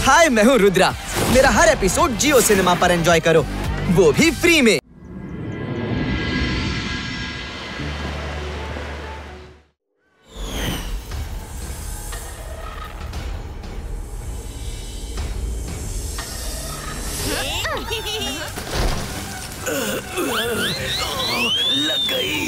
हाय, मैं हूँ रुद्रा। मेरा हर एपिसोड जियो सिनेमा पर एंजॉय करो, वो भी फ्री में। लग गई।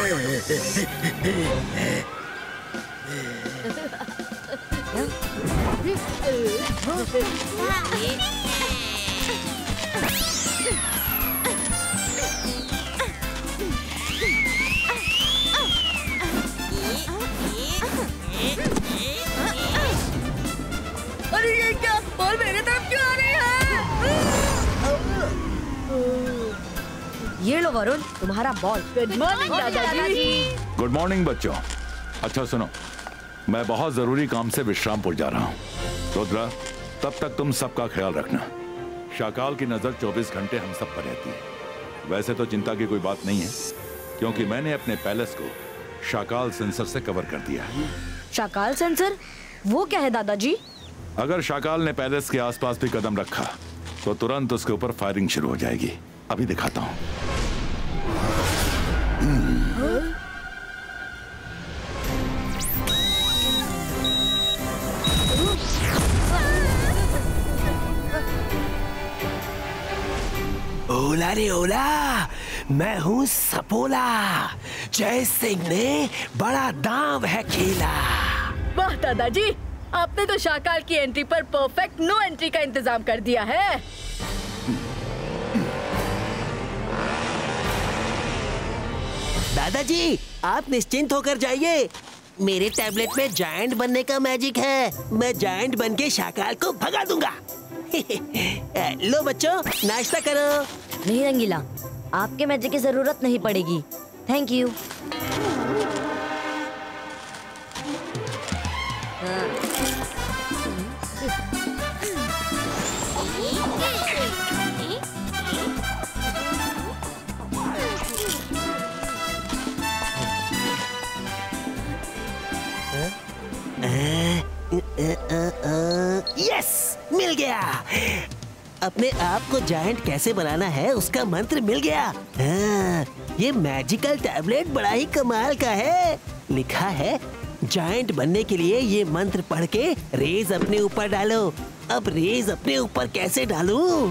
अरे ये क्या? बॉल मेरे तरफ क्यों आ रही है? ये लो वरुण, तुम्हारा बॉल। गुड मॉर्निंग दादाजी। गुड मॉर्निंग बच्चों। अच्छा सुनो, मैं बहुत जरूरी काम से विश्रामपुर जा रहा हूँ। रुद्रा, तब तक तुम सबका ख्याल रखना। शाकाल की नजर 24 घंटे हम सब पर रहती है। वैसे तो चिंता की कोई बात नहीं है, क्योंकि मैंने अपने पैलेस को शाकाल सेंसर से कवर कर दिया है। शाकाल सेंसर? वो क्या है दादाजी? अगर शाकाल ने पैलेस के आसपास भी कदम रखा तो तुरंत उसके ऊपर फायरिंग शुरू हो जाएगी। अभी दिखाता हूँ। ओला रे ओला, मैं हूँ सपोला। जय सिंह ने बड़ा दांव है खेला। वाह दादाजी, आपने तो शाकाल की एंट्री पर परफेक्ट नो एंट्री का इंतजाम कर दिया है। दादाजी, आप निश्चिंत होकर जाइए। मेरे टैबलेट में जायंट बनने का मैजिक है। मैं जायंट बन के शाकाल को भगा दूंगा। लो बच्चों, नाश्ता करो। नहीं रंगीला, आपके मैजिक की जरूरत नहीं पड़ेगी। Thank you. यस, मिल गया। अपने आप को जायंट कैसे बनाना है उसका मंत्र मिल गया। ये मैजिकल टैबलेट बड़ा ही कमाल का है। लिखा है, जायंट बनने के लिए ये मंत्र पढ़ के रेज अपने ऊपर डालो। अब रेज अपने ऊपर कैसे डालूं?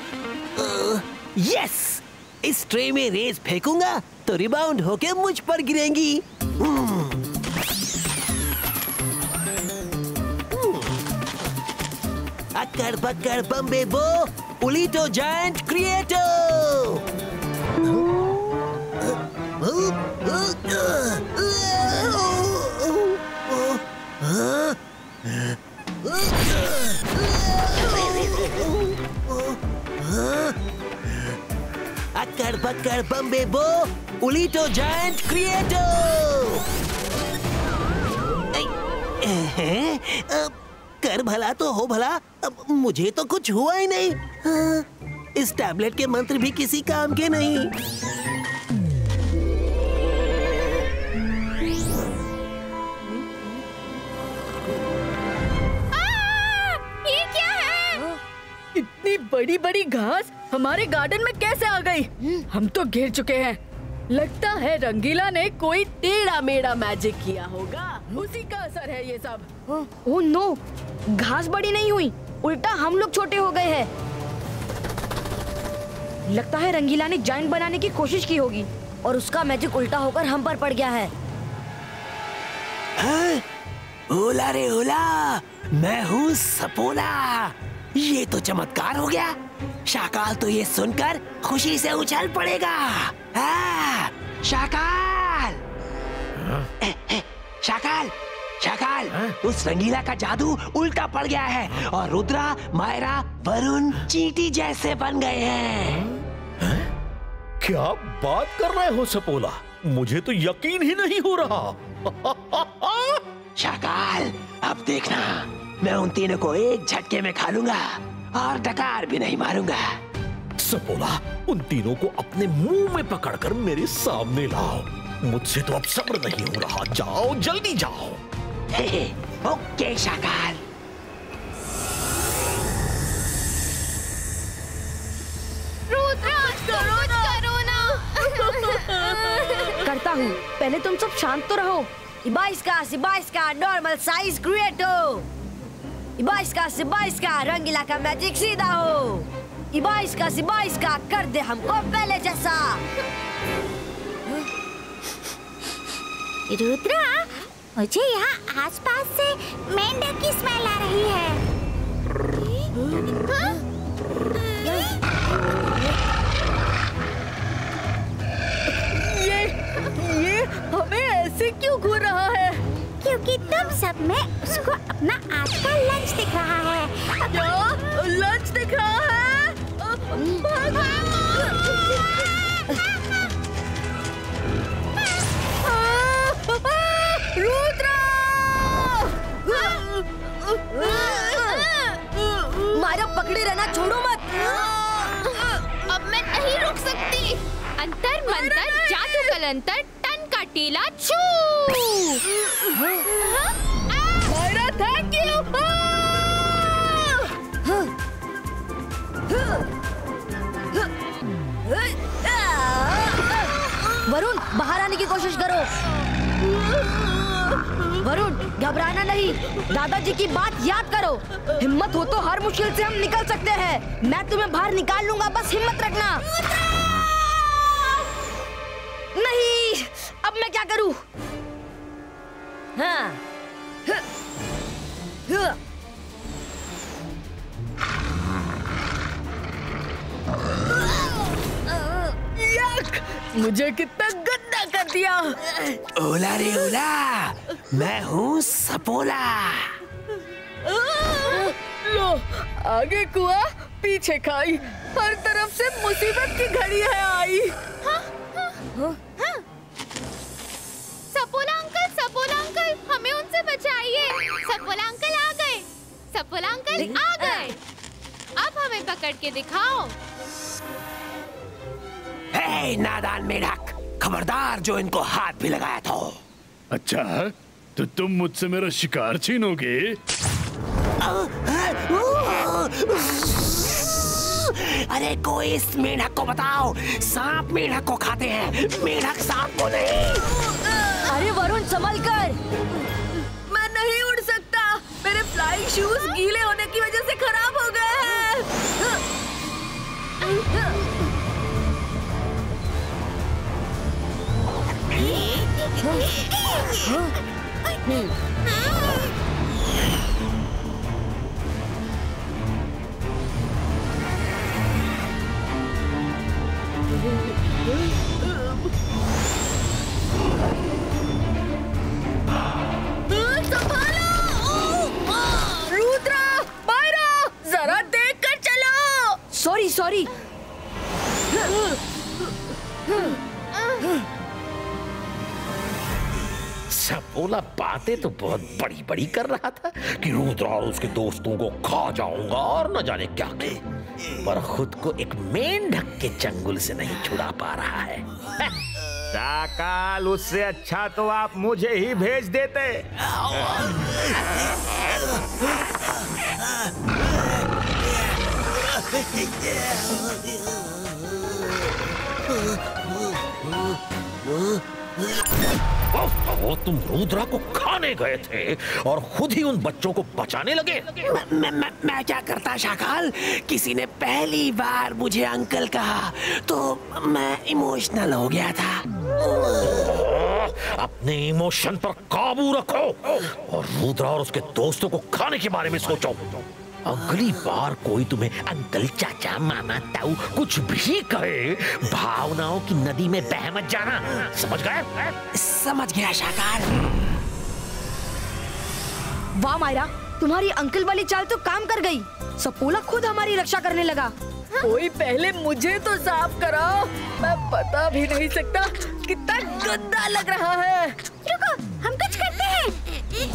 यस, इस ट्रे में रेज फेंकूंगा तो रिबाउंड होके मुझ पर गिरेंगी। अक्कड़ बक्कड़ बम्बे बो, उलीटो जायंट क्रिएटो। अक्कड़ बक्कड़ बम्बे बो, उलीटो जायंट क्रिएटो। कर भला तो हो भला, अब मुझे तो कुछ हुआ ही नहीं। इस टैबलेट के मंत्र भी किसी काम के नहीं। ये क्या है? इतनी बड़ी बड़ी घास हमारे गार्डन में कैसे आ गई? हम तो घिर चुके हैं। लगता है रंगीला ने कोई टेढ़ा मेढ़ा मैजिक किया होगा, उसी का असर है ये सब। ओह नो, घास बड़ी नहीं हुई, उल्टा हम लोग छोटे हो गए हैं। लगता है रंगीला ने जायंट बनाने की कोशिश की होगी और उसका मैजिक उल्टा होकर हम पर पड़ गया है। ओला रे ओला, मैं हूँ सपोला। ये तो चमत्कार हो गया। शाकाल तो ये सुनकर खुशी से उछल पड़ेगा। शाकाल, शाकाल, शाकाल, उस रंगीला का जादू उल्टा पड़ गया है और रुद्रा, मायरा, वरुण चींटी जैसे बन गए हैं। क्या बात कर रहे हो सपोला? मुझे तो यकीन ही नहीं हो रहा। शाकाल, अब देखना, मैं उन तीनों को एक झटके में खा लूंगा और डकार भी नहीं मारूंगा। सपोला, उन तीनों को अपने मुंह में पकड़कर मेरे सामने लाओ। मुझसे तो अब सब्र नहीं हो रहा। जाओ, जल्दी जाओ। ओके शाकाल। हूँ। पहले तुम सब शांत तो रहो। इबाइस्का नॉर्मल साइज क्रिएटो। इबाइस्का रंगीला का मैजिक सीधा हो। इबाइस्का कर दे हमको पहले जैसा। रुद्रा, मुझे यहाँ आसपास से मेंढक की स्मेल आ रही है। ये हमें ऐसे क्यों घूर रहा है? क्योंकि तुम सब में उसको अपना आज का लंच दिख रहा है। क्या लंच दिख रहा है? रुद्रा! मायरा पकड़े रहना, छोड़ो मत। अब मैं नहीं रुक सकती। अंतर मंतर जादू कलंतर टन का टीला छू। Myra thank you. वरुण, बाहर आने की कोशिश करो। वरुण, घबराना नहीं। दादाजी की बात याद करो। हिम्मत हो तो हर मुश्किल से हम निकल सकते हैं। मैं तुम्हें बाहर निकाल लूंगा, बस हिम्मत रखना। नहीं, अब मैं क्या करूं? हाँ। मुझे कितना गंदा कर दिया। ओला रे ओला, मैं हूँ सपोला। लो, आगे कुआं पीछे खाई, हर तरफ से मुसीबत की घड़ी है आई। सपोला अंकल, हमें उनसे बचाइए। सपोला अंकल आ गए। सपोला अंकल आ गए। अब हमें पकड़ के दिखाओ। हे नादान मेढक, खबरदार जो इनको हाथ भी लगाया था। अच्छा, तो तुम मुझसे मेरा शिकार छीनोगे? अरे कोई इस मेढक को बताओ, सांप मेढक को खाते हैं, मेढक सांप को नहीं। अरे वरुण, संभल कर। मैं नहीं उड़ सकता। मेरे फ्लाइंग शूज गीले होने की वजह से खराब हो गए हैं। रुद्रा, मायरा, जरा देख कर चलो। सॉरी। सपोला बातें तो बहुत बड़ी बड़ी कर रहा था कि रुद्रा और उसके दोस्तों को खा जाऊंगा और न जाने क्या क्या, पर खुद को एक मेंढक के चंगुल से नहीं छुड़ा पा रहा है। शाकाल, उससे अच्छा तो आप मुझे ही भेज देते। वो तुम रुद्रा को खाने गए थे और खुद ही उन बच्चों को बचाने लगे। मैं क्या करता शाकाल, किसी ने पहली बार मुझे अंकल कहा तो मैं इमोशनल हो गया था। अपने इमोशन पर काबू रखो और रुद्रा और उसके दोस्तों को खाने के बारे में सोचो। अगली बार कोई तुम्हें अंकल, चाचा, मामा, ताऊ कुछ भी कहे, भावनाओं की नदी में बह मत जाना, समझ गए? समझ गया शाकाल। वाह मायरा, तुम्हारी अंकल वाली चाल तो काम कर गई। सपोला खुद हमारी रक्षा करने लगा। कोई पहले मुझे तो साफ कराओ। मैं बता भी नहीं सकता कितना गंदा लग रहा है। रुको, हम कुछ करते हैं।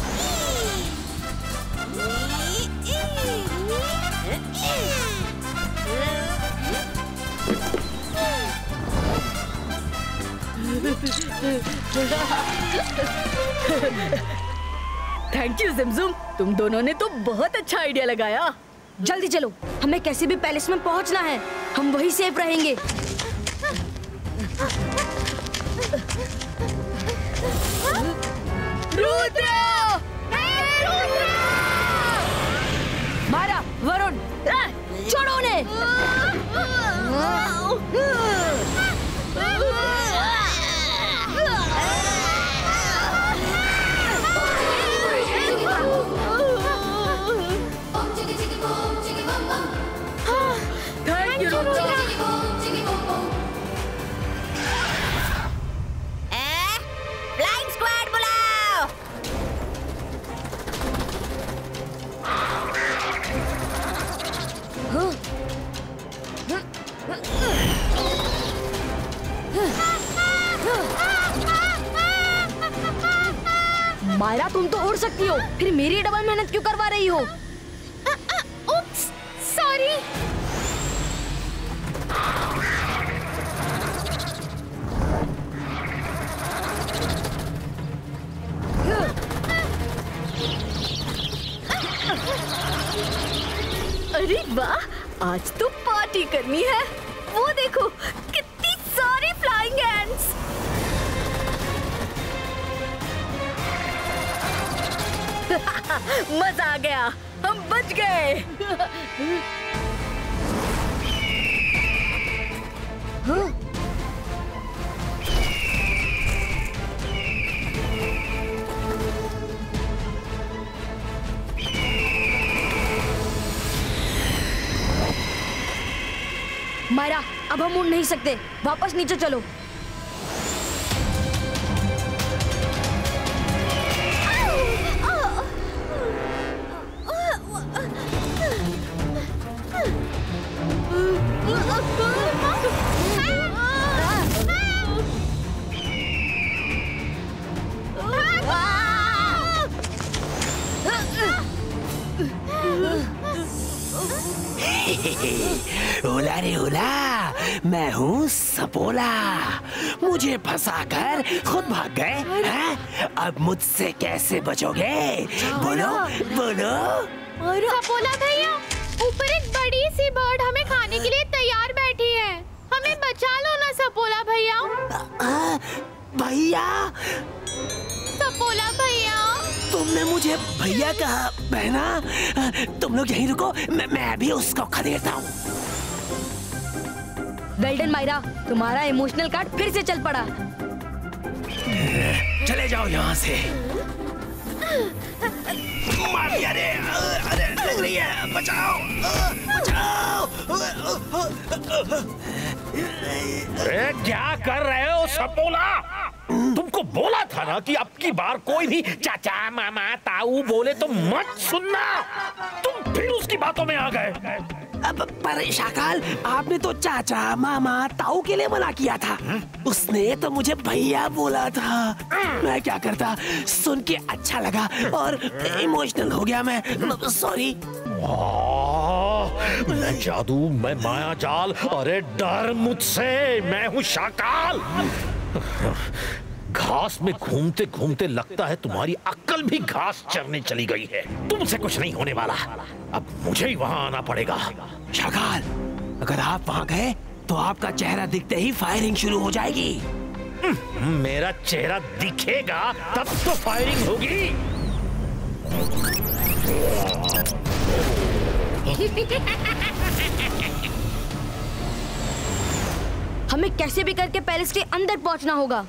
थैंक यू जिमजुम, तुम दोनों ने तो बहुत अच्छा आइडिया लगाया। जल्दी चलो, हमें कैसे भी पैलेस में पहुंचना है। हम वहीं सेफ रहेंगे। रुद्र! मारा वरुण, छोड़ो उन्हें। Thank you Rudra. Flying squad बुलाओ। मायरा, तुम तो उड़ सकती हो, फिर मेरी डबल मेहनत क्यों करवा रही हो? Oops, sorry. अरे वाह, आज तो पार्टी करनी है। वो देखो कितनी सारी फ्लाइंग एंट्स। मजा आ गया, हम बच गए। मायरा, अब हम उड़ नहीं सकते, वापस नीचे चलो। ओला रे ओला, मैं हूँ सपोला। मुझे फंसाकर खुद भाग गए हैं? अब मुझसे कैसे बचोगे? बोलो बोलो। सपोला भैया, ऊपर एक बड़ी सी बर्ड हमें खाने के लिए तैयार बैठी है। हमें बचा लो ना सपोला भैया। भैया? सपोला भैया, तुमने मुझे भैया कहा बहना। तुम लोग यहीं रुको, मैं भी उसको खदेड़ता हूँ। वेल डन मायरा, तुम्हारा इमोशनल कार्ड फिर से चल पड़ा। चले जाओ यहाँ से। मार दिया रे, अरे लग रही है, बचाओ बचाओ। अरे क्या कर रहे हो सपोला? तुमको बोला था ना कि अब की बार कोई भी चाचा मामा ताऊ बोले तो मत सुनना। तुम फिर उसकी बातों में आ गए। अब पर शाकाल, आपने तो चाचा मामा ताऊ के लिए मना किया था। उसने तो मुझे भैया बोला था। मैं क्या करता, सुन के अच्छा लगा और इमोशनल हो गया मैं। सॉरी। मैं जादू, मैं माया जाल, अरे डर मुझसे, मैं हूँ शाकाल। घास में घूमते घूमते लगता है तुम्हारी अक्ल भी घास चरने चली गई है। तुमसे कुछ नहीं होने वाला, अब मुझे ही वहां आना पड़ेगा। शाकाल, अगर आप वहां गए तो आपका चेहरा दिखते ही फायरिंग शुरू हो जाएगी। मेरा चेहरा दिखेगा तब तो फायरिंग होगी। हमें कैसे भी करके पैलेस के अंदर पहुंचना होगा।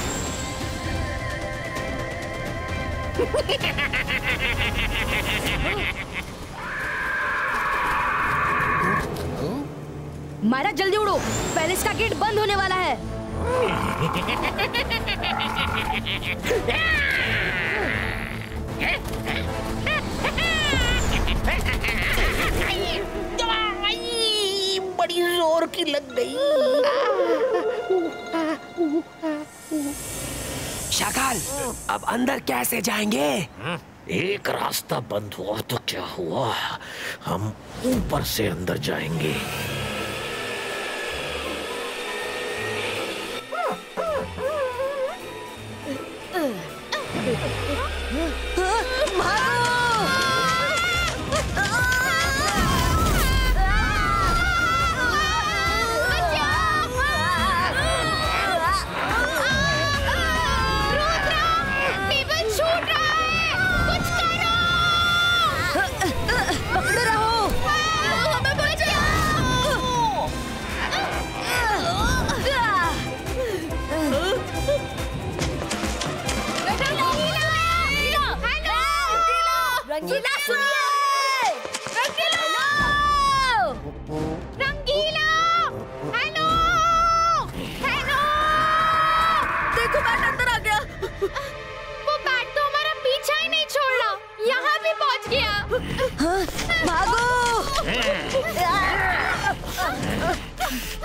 मायरा, जल्दी उड़ो, पैलेस का गेट बंद होने वाला है। बड़ी जोर की लग गई। शाकाल, अब अंदर कैसे जाएंगे? एक रास्ता बंद हुआ तो क्या हुआ, हम ऊपर से अंदर जाएंगे। छूट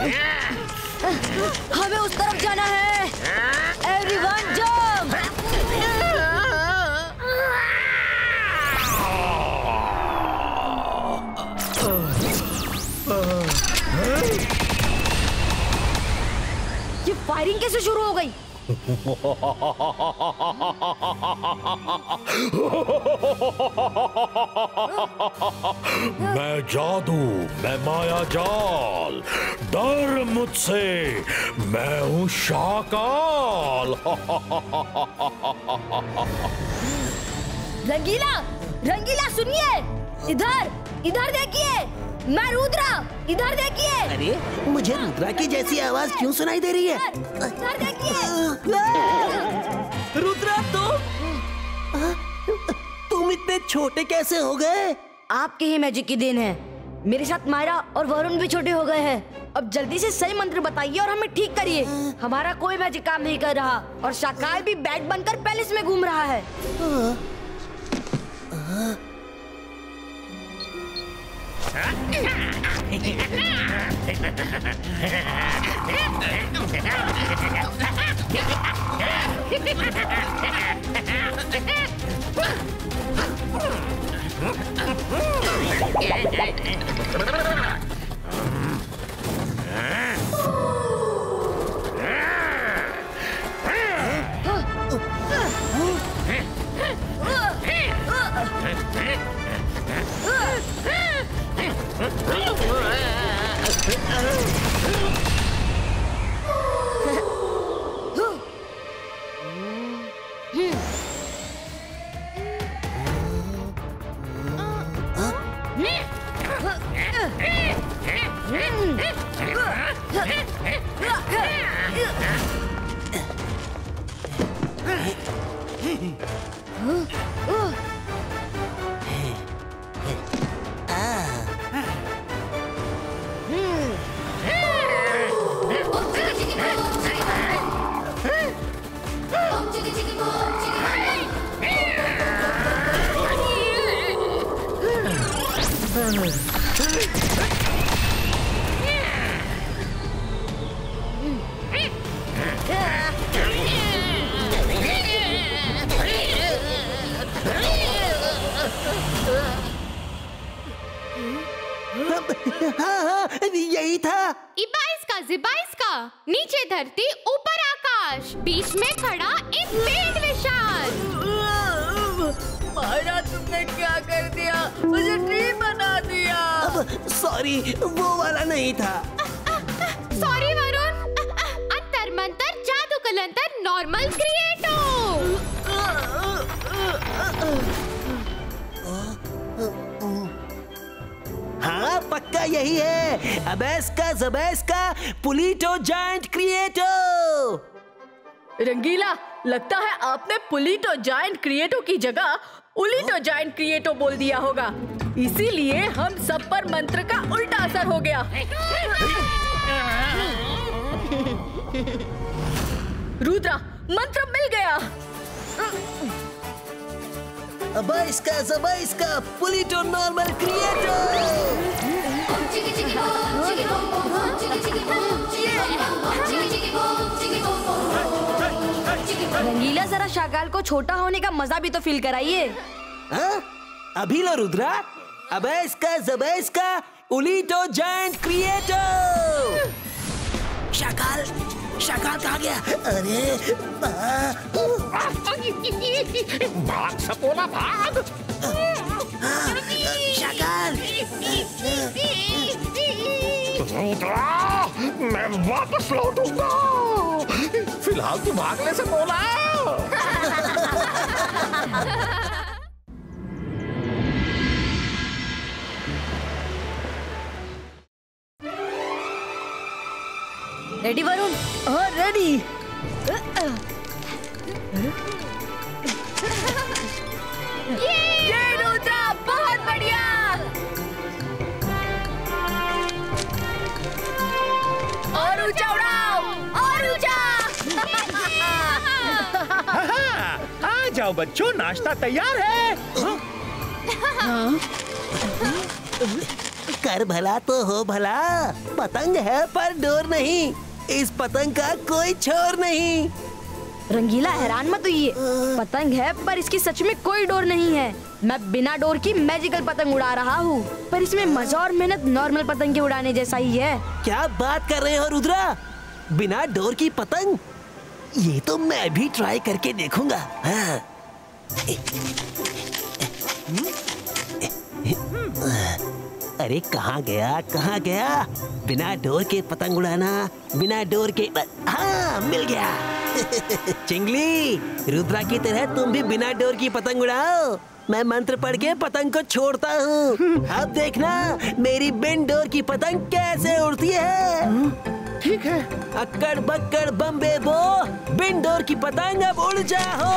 हमें उस तरफ जाना है। Everyone jump. ये फायरिंग कैसे शुरू हो गई? मैं जादू, मैं माया जाल, डर मुझसे, मैं हूँ शाकाल। रंगीला, रंगीला सुनिए, इधर इधर देखिए, मैं रुद्रा, इधर देखिए। अरे मुझे रुद्रा की जैसी आवाज क्यों सुनाई दे रही है? इधर देखिए। रुद्रा तुम इतने छोटे कैसे हो गए? आपके ही मैजिक की देन है। मेरे साथ मायरा और वरुण भी छोटे हो गए हैं। अब जल्दी से सही मंत्र बताइए और हमें ठीक करिए। हमारा कोई मैजिक काम नहीं कर रहा और शाकाल भी बैट बनकर पैलेस में घूम रहा है। यही था। इबाइस का जिबाइस का, नीचे धरती ऊपर आकाश, बीच में खड़ा एक पेड़ विशाल। मायरा तुमने क्या कर दिया? मुझे ट्री बना दिया। सॉरी, वो वाला नहीं था। सॉरी वरुण। अंतर मंतर जादू कलंतर नॉर्मल क्रिएटो। हाँ पक्का यही है। अबैस का जबैस का पुलीटो जायंट क्रिएटो। रंगीला, लगता है आपने पुलीटो जायंट क्रिएटो की जगह उलीटो जायंट क्रिएटो बोल दिया होगा, इसीलिए हम सब पर मंत्र का उल्टा असर हो गया। रुद्रा, मंत्र मिल गया। अबैस का जबैस का पुलीटो नॉर्मल क्रिएटो। रंगीला, जरा शाकाल को छोटा होने का मजा भी तो फील कराइए। अभी लो रुद्रा। अबैस का जबैस का उलीटो जायंट क्रिएटो। शाकाल, शाकाल कहाँ गया? अरे भाग सपोला भाग। शाकाल, रुद्रा, मैं वापस लौटूंगा। फिलहाल तू भागने से बोला। रेडी वरुण? हाँ रेडी। ये रुद्रा, बहुत बढ़िया। और ऊंचा उड़ाओ, और ऊंचा। आ जाओ बच्चों, नाश्ता तैयार है। कर भला तो हो भला, पतंग है पर डोर नहीं, इस पतंग का कोई छोर नहीं। रंगीला हैरान मत होइए, पतंग है पर इसकी सच में कोई डोर नहीं है। मैं बिना डोर की मैजिकल पतंग उड़ा रहा हूँ, पर इसमें मजा और मेहनत नॉर्मल पतंग के उड़ाने जैसा ही है। क्या बात कर रहे हो रुद्रा, बिना डोर की पतंग? ये तो मैं भी ट्राई करके देखूंगा। हाँ। अरे कहाँ गया बिना डोर के पतंग उड़ाना, बिना डोर के। हाँ, मिल गया। चिंगली, रुद्रा की तरह तुम भी बिना डोर की पतंग उड़ाओ। मैं मंत्र पढ़ के पतंग को छोड़ता हूँ। अब देखना मेरी बिन डोर की पतंग कैसे उड़ती है। ठीक है। अक्कड़ बक्कड़ बम्बे बो, बिन डोर की पतंग अब उड़ जाओ।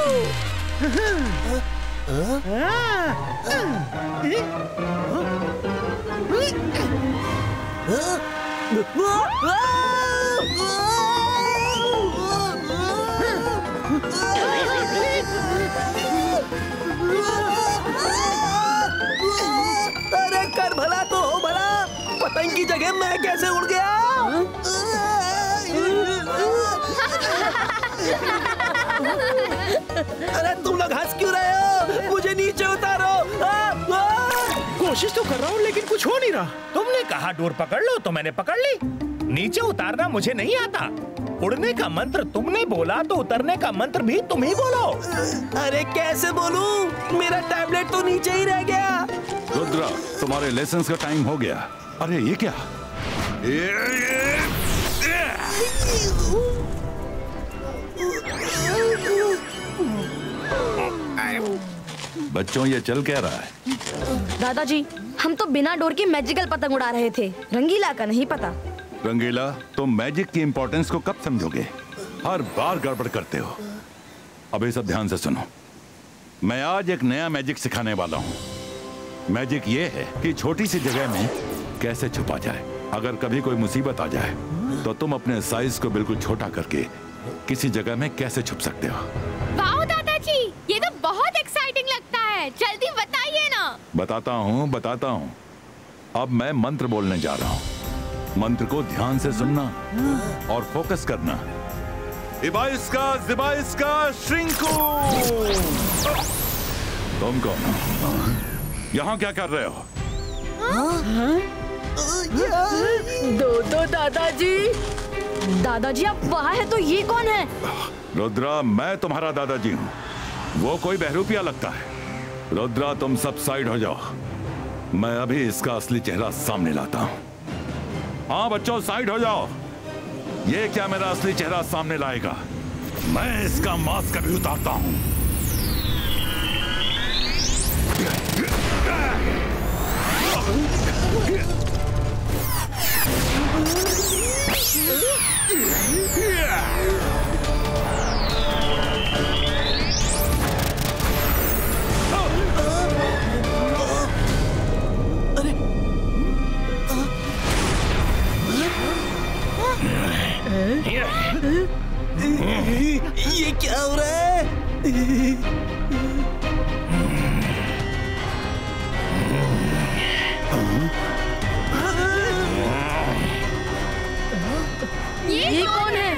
अरे कर भला तो हो भला, पतंग की जगह मैं कैसे उड़ गया? अरे तुम लोग हंस क्यों रहे हो? मुझे नीचे उतारो। कोशिश तो कर रहा हूँ लेकिन कुछ हो नहीं रहा। तुमने कहा डोर पकड़ लो तो मैंने पकड़ ली। नीचे उतारना मुझे नहीं आता। उड़ने का मंत्र तुमने बोला तो उतरने का मंत्र भी तुम ही बोलो। अरे कैसे बोलूं? मेरा टैबलेट तो नीचे ही रह गया। रुद्रा, तुम्हारे लेसन का टाइम हो गया। अरे ये क्या? बच्चों, ये चल क्या रहा है? दादाजी, हम तो बिना डोर की मैजिकल पतंग उड़ा रहे थे, रंगीला का नहीं पता। रंगीला, तुम मैजिक की इम्पोर्टेंस को कब समझोगे? हर बार गड़बड़ करते हो। अभी सब ध्यान से सुनो, मैं आज एक नया मैजिक सिखाने वाला हूँ। मैजिक ये है कि छोटी सी जगह में कैसे छुपा जाए। अगर कभी कोई मुसीबत आ जाए तो तुम अपने साइज को बिल्कुल छोटा करके किसी जगह में कैसे छुप सकते हो। वाह दादाजी, ये तो बहुत एक्साइटिंग लगता है। जल्दी बताइए ना। बताता हूँ। अब मैं मंत्र बोलने जा रहा हूँ। मंत्र को ध्यान से सुनना और फोकस करना। इबाइस्का जिबाइस्का श्रिंकू। तुम कौन हो? यहाँ क्या कर रहे हो? दो दादाजी। दादाजी आप वहाँ है तो ये कौन है? रुद्रा, मैं तुम्हारा दादाजी हूँ। वो कोई बहरूपिया लगता है। रुद्रा, तुम सब साइड हो जाओ। मैं अभी इसका असली चेहरा सामने लाता हूँ। हाँ बच्चों, साइड हो जाओ। ये क्या मेरा असली चेहरा सामने लाएगा? मैं इसका मास्क भी उतारता हूँ। ये क्या हो रहा है? ये कौन है?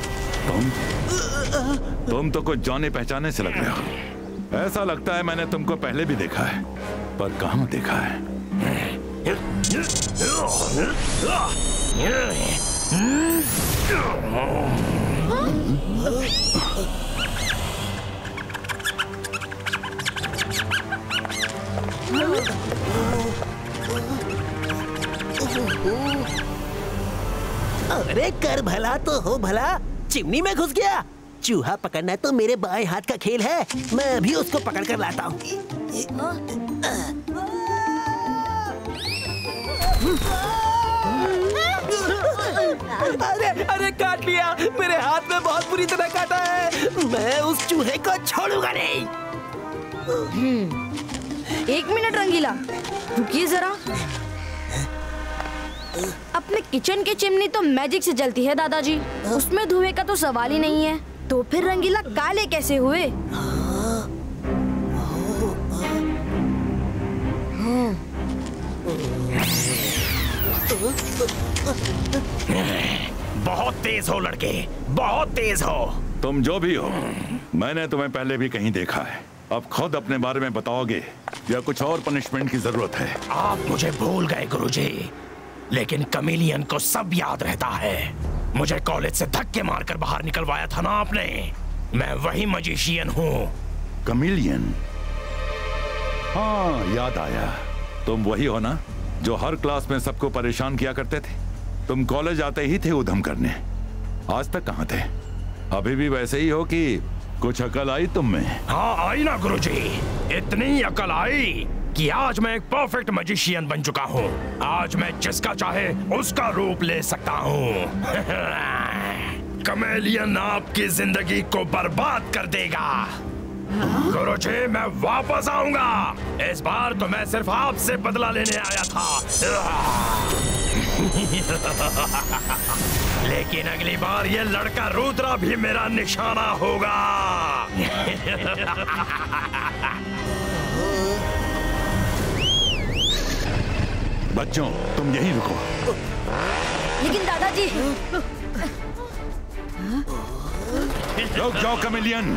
तुम तो कुछ जाने पहचाने से लग रहे हो। ऐसा लगता है मैंने तुमको पहले भी देखा है, पर कहाँ देखा है? अरे कर भला तो हो भला, चिमनी में घुस गया। चूहा पकड़ना तो मेरे बाएं हाथ का खेल है। मैं अभी उसको पकड़ कर लाता हूँ। अरे अरे काट लिया, मेरे हाथ में बहुत बुरी तरह काटा है। मैं उस चूहे को छोड़ूंगा नहीं। एक मिनट रंगीला, रुकिए जरा। अपने किचन की चिमनी तो मैजिक से जलती है दादाजी, उसमें धुएं का तो सवाल ही नहीं है। तो फिर रंगीला काले कैसे हुए? बहुत तेज हो लड़के, बहुत तेज हो। तुम जो भी हो, मैंने तुम्हें पहले भी कहीं देखा है। अब खुद अपने बारे में बताओगे या कुछ और पनिशमेंट की जरूरत है? आप मुझे भूल गए गुरुजी, लेकिन कमेलियन को सब याद रहता है। मुझे कॉलेज से धक्के मारकर बाहर निकलवाया था ना आपने। मैं वही मजिशियन हूँ। कमेलियन? हाँ, याद आया। तुम वही हो ना जो हर क्लास में सबको परेशान किया करते थे? तुम कॉलेज आते ही थे उधम करने। आज तक कहाँ थे? अभी भी वैसे ही हो कि कुछ अकल आई तुम में? हाँ आई ना गुरुजी, इतनी अकल आई कि आज मैं एक परफेक्ट मजिशियन बन चुका हूँ। आज मैं जिसका चाहे उसका रूप ले सकता हूँ। कमेलियन आपकी जिंदगी को बर्बाद कर देगा। गुरुजी मैं वापस आऊंगा। इस बार तो मैं सिर्फ आपसे बदला लेने आया था। लेकिन अगली बार ये लड़का रुद्रा भी मेरा निशाना होगा। बच्चों तुम यहीं रुको। लेकिन दादाजी। रुक जाओ कमेलियन।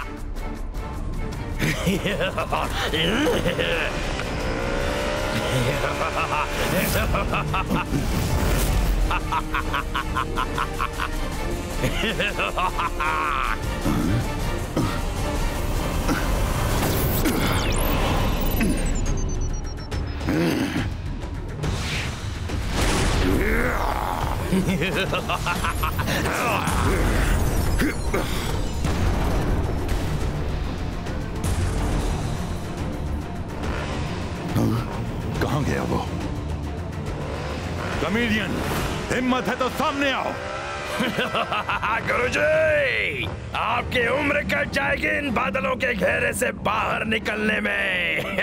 कहाँ गया वो? कमेलियन, हिम्मत है तो सामने आओ। गुरुजी, आपकी उम्र कट जाएगी इन बादलों के घेरे से बाहर निकलने में।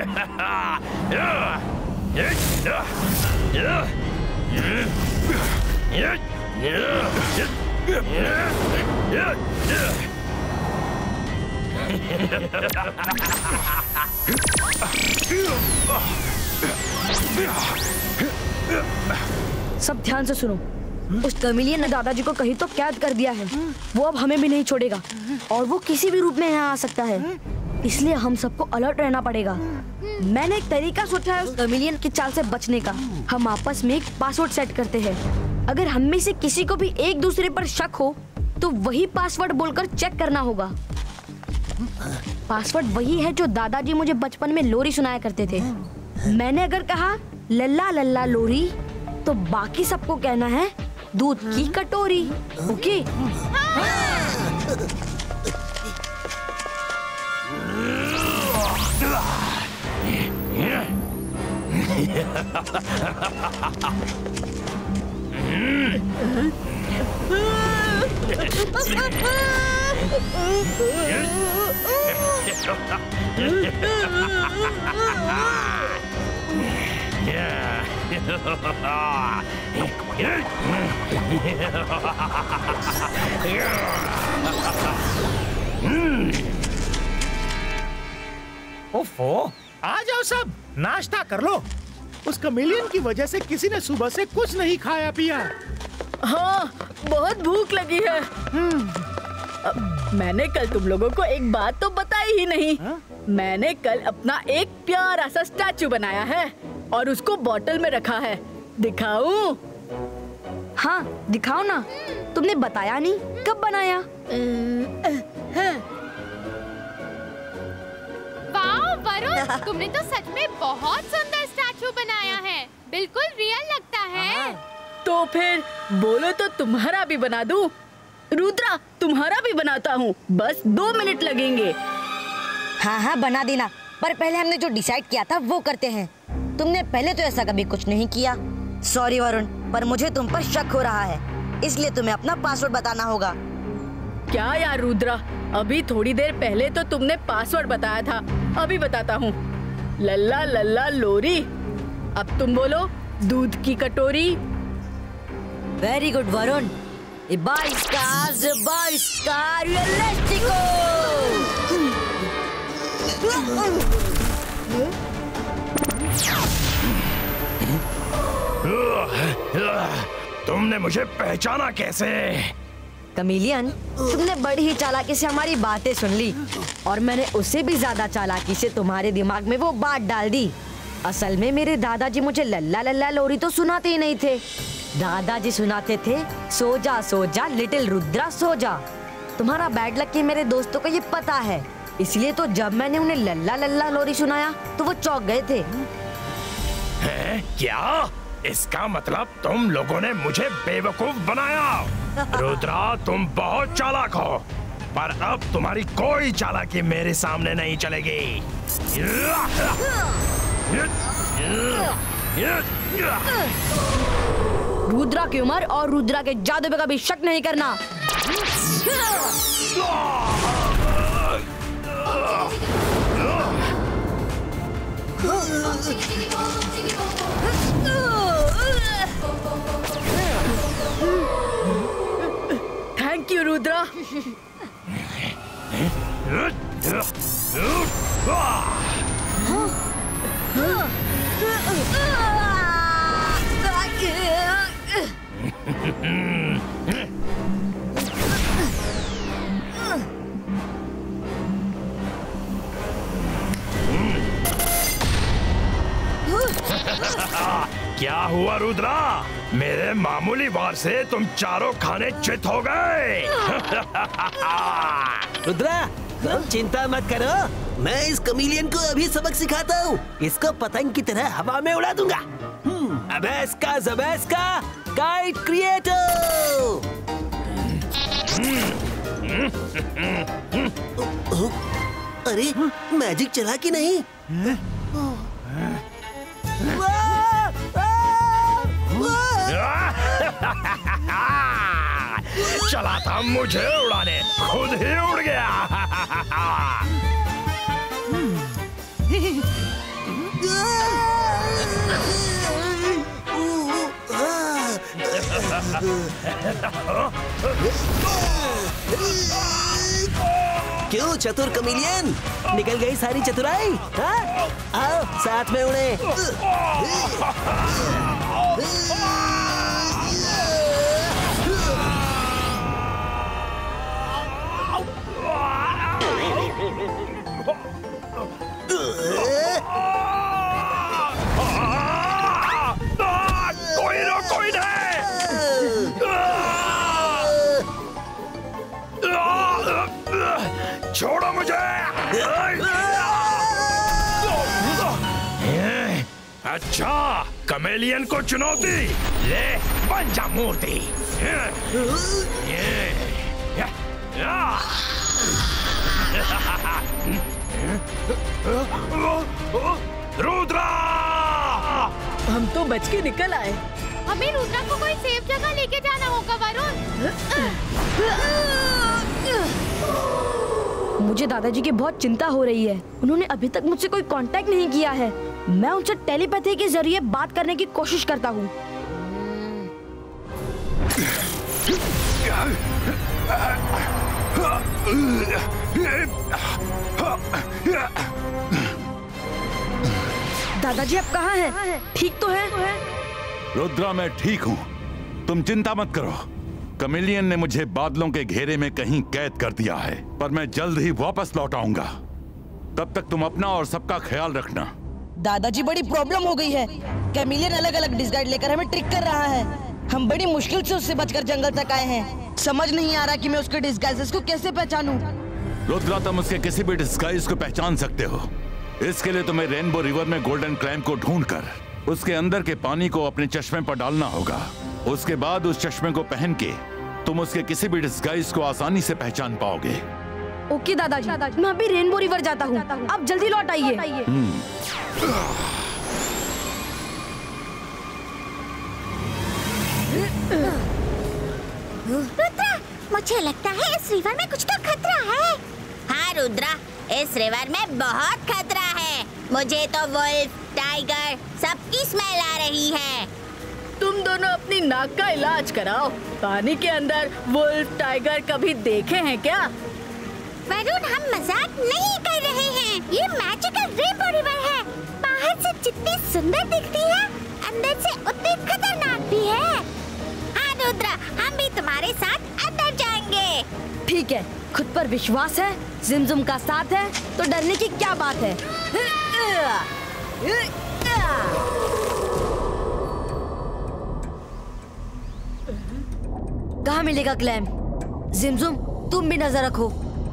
सब ध्यान से सुनो। उस कमेलियन ने दादाजी को कहीं तो कैद कर दिया है। वो अब हमें भी नहीं छोड़ेगा और वो किसी भी रूप में यहाँ आ सकता है। इसलिए हम सबको अलर्ट रहना पड़ेगा। मैंने एक तरीका सोचा है उस कमेलियन की चाल से बचने का। हम आपस में एक पासवर्ड सेट करते हैं। अगर हम में से किसी को भी एक दूसरे पर शक हो तो वही पासवर्ड बोलकर चेक करना होगा। पासवर्ड वही है जो दादाजी मुझे बचपन में लोरी सुनाया करते थे। मैंने अगर कहा लल्ला लल्ला लोरी तो बाकी सबको कहना है दूध की कटोरी। ओके? ओफो, आ जाओ सब, नाश्ता कर लो। उस कमेलियन की वजह से किसी ने सुबह से कुछ नहीं खाया पिया। हाँ, बहुत भूख लगी है। मैंने कल तुम लोगों को एक बात तो बताई ही नहीं। मैंने कल अपना एक प्यारा सा स्टैचू बनाया है और उसको बॉटल में रखा है। दिखाऊं? हाँ दिखाओ ना। तुमने बताया नहीं, कब बनाया? वाह वरुण, तुमने तो सच में बहुत सुंदर स्टैचू बनाया है। बिल्कुल रियल लगता है। तो फिर बोलो तो तुम्हारा भी बना दूं? रुद्रा, तुम्हारा भी बनाता हूँ, बस 2 मिनट लगेंगे। हाँ हाँ बना देना, पर पहले हमने जो डिसाइड किया था वो करते हैं। तुमने पहले तो ऐसा कभी कुछ नहीं किया। सॉरी वरुण, पर मुझे तुम पर शक हो रहा है, इसलिए तुम्हें अपना पासवर्ड बताना होगा। क्या यार रुद्रा, अभी थोड़ी देर पहले तो तुमने पासवर्ड बताया था। अभी बताता हूँ, लल्ला लल्ला लोरी। अब तुम बोलो, दूध की कटोरी। वेरी गुड वरुण, 22 का रियलिस्टिको। तुमने मुझे पहचाना कैसे? कमीलियन, तुमने बड़ी ही चालाकी से हमारी बातें सुन ली और मैंने उससे भी ज्यादा चालाकी से तुम्हारे दिमाग में वो बात डाल दी। असल में मेरे दादाजी मुझे लल्ला लल्ला लोरी तो सुनाते ही नहीं थे। दादाजी सुनाते थे सो जा लिटिल रुद्रा सो जा। तुम्हारा बैड लक कि मेरे दोस्तों को ये पता है, इसलिए तो जब मैंने उन्हें लल्ला लल्ला लोरी सुनाया तो वो चौंक गए थे। हैं? क्या? इसका मतलब तुम लोगों ने मुझे बेवकूफ बनाया। रुद्रा, तुम बहुत चालाक हो, पर अब तुम्हारी कोई चालाकी मेरे सामने नहीं चलेगी। रुद्रा की उम्र और रुद्रा के जादू पे कभी शक नहीं करना। Thank you Rudra. क्या हुआ रुद्रा? मेरे मामूली वार से तुम चारों खाने चित हो गए। रुद्रा, तुम चिंता मत करो, मैं इस कमीलियन को अभी सबक सिखाता हूँ। इसको पतंग की तरह हवा में उड़ा दूंगा। अबेस्का ज़बेस्का काइट क्रिएटो। अरे मैजिक चला कि नहीं? चला था मुझे उड़ाने, खुद ही उड़ गया। क्यों चतुर कमीलियन, निकल गई सारी चतुराई? हाँ? आओ साथ में उड़े। कोई नहीं। छोड़ो मुझे। अच्छा, कमेलियन को चुनौती ले, बन जा मूर्ति। रुद्रा, हम तो बच के निकल आए। हमें रुद्रा को कोई सेफ जगह लेके जाना होगा वरुण। मुझे दादाजी की बहुत चिंता हो रही है। उन्होंने अभी तक मुझसे कोई कांटेक्ट नहीं किया है। मैं उनसे टेलीपैथी के जरिए बात करने की कोशिश करता हूँ। दादाजी आप कहाँ हैं? ठीक तो है? रुद्रा, मैं ठीक हूँ, तुम चिंता मत करो। कमेलियन ने मुझे बादलों के घेरे में कहीं कैद कर दिया है, पर मैं जल्द ही वापस लौट आऊंगा। तब तक तुम अपना और सबका ख्याल रखना। दादाजी, बड़ी प्रॉब्लम हो गई है। कैमिलियन अलग अलग डिस्गाइज लेकर हमें ट्रिक कर रहा है। हम बड़ी मुश्किल से उससे बचकर जंगल तक आए हैं। समझ नहीं आ रहा कि मैं उसके डिस्गाइजेस को कैसे पहचानूं। रुद्रा, तुम उसके किसी भी डिस्गाइज को पहचान सकते हो। इसके लिए तुम्हें रेनबो रिवर में गोल्डन क्लैम को ढूंढकर उसके अंदर के पानी को अपने चश्मे पर डालना होगा। उसके बाद उस चश्मे को पहन के तुम उसके किसी भी डिस्गाइज को आसानी से पहचान पाओगे। ओके दादाजी, मैं अभी रेनबो रिवर जाता हूँ। आप जल्दी लौट आइए। रुद्रा, मुझे लगता है इस रिवर में कुछ तो खतरा है। हाँ रुद्रा, इस रिवर में बहुत खतरा है। मुझे तो वुल्फ, टाइगर सबकी स्मेल आ रही है। तुम दोनों अपनी नाक का इलाज कराओ। पानी के अंदर वुल्फ, टाइगर कभी देखे हैं क्या? वरुण, हम मजाक नहीं कर रहे हैं। ये मैजिकल रेनबो रिवर है। बाहर से जितनी सुंदर दिखती है, अंदर से उतनी रुद्रा, हम भी तुम्हारे साथ अंदर जाएंगे। ठीक है, खुद पर विश्वास है, जिमजुम का साथ है, तो डरने की क्या बात है। कहाँ मिलेगा क्लैम? जिमजुम, तुम भी नजर रखो।